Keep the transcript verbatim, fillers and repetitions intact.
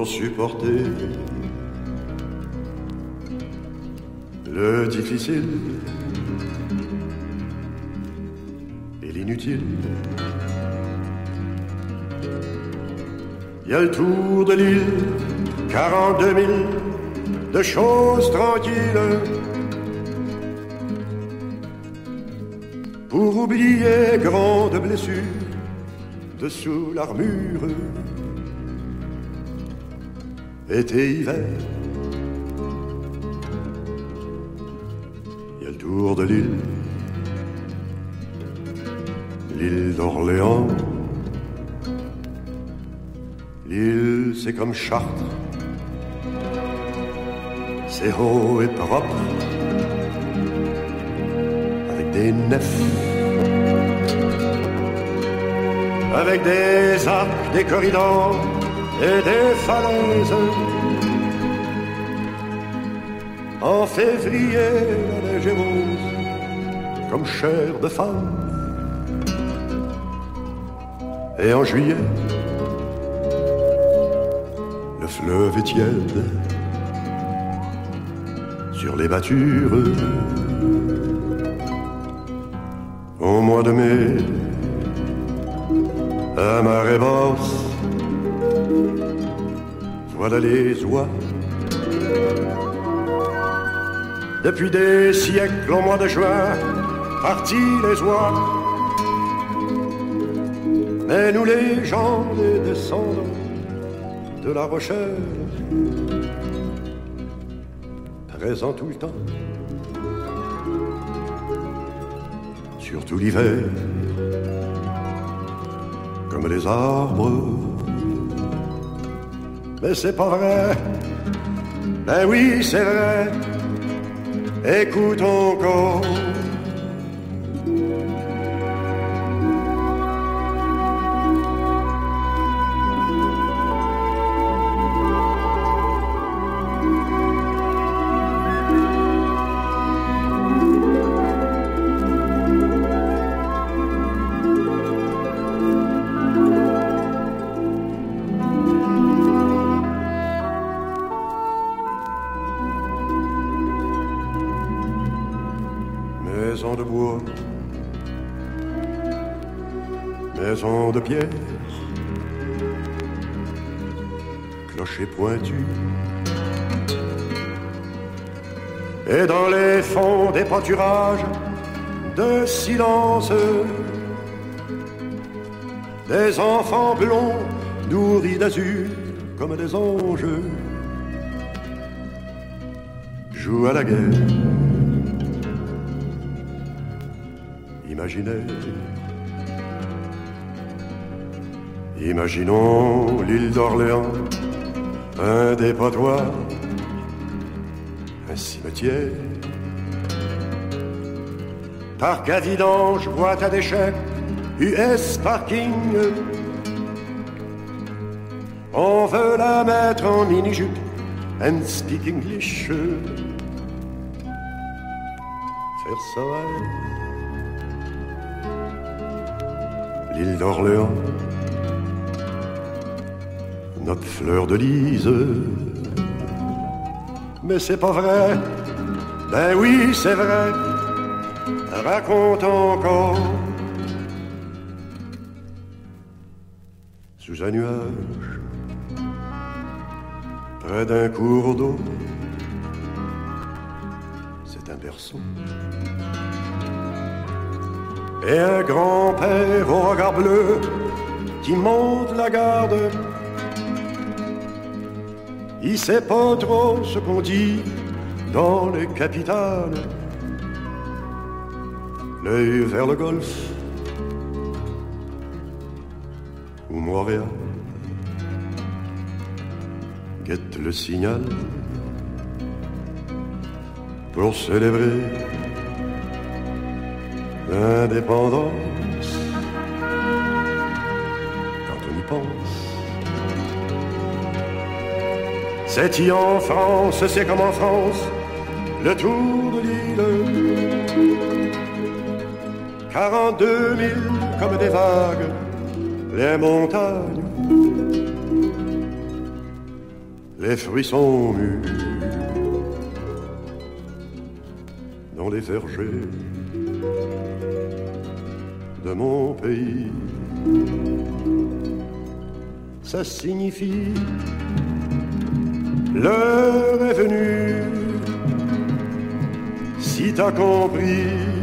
supporter le difficile et l'inutile. Il y a le tour de l'île, quarante-deux mille de choses tranquilles pour oublier grandes blessures dessous l'armure. Été, hiver, il y a le tour de l'île, l'île d'Orléans. L'île, c'est comme Chartres, c'est haut et propre, avec des nefs, avec des arcs, des corridors et des falaises. En février, la neige est rose, comme chair de femme. Et en juillet, le fleuve est tiède sur les battures. Au mois de mai, à marée basse, voilà les oies. Depuis des siècles, au mois de juin, partis les oies. Mais nous les gens, les descendants de La Rochelle, présents tout le temps, surtout l'hiver, comme les arbres. Mais c'est pas vrai, ben oui c'est vrai, écoute encore. Maison de bois, maison de pierre, clocher pointu, et dans les fonds des pâturages de silence, des enfants blonds nourris d'azur comme des anges jouent à la guerre. Imaginez, imaginons l'île d'Orléans, un dépotoir, un cimetière. Parc à vidange, boîte à déchets, U S parking. On veut la mettre en mini-jupe and speak English. Faire ça, l'île d'Orléans, notre fleur de lys. Mais c'est pas vrai, ben oui c'est vrai, raconte encore. Sous un nuage, près d'un cours d'eau, c'est un berceau. Et un grand-père au regard bleu qui monte la garde. Il sait pas trop ce qu'on dit dans les capitales. L'œil vers le golfe ou Montréal guette le signal pour célébrer l'indépendance. Quand on y pense, c'est y en France, c'est comme en France, le tour de l'île. Quarante-deux mille comme des vagues, les montagnes. les fruits sont mûrs dans les vergers de mon pays. Ça signifie l'heure est venue. Si t'as compris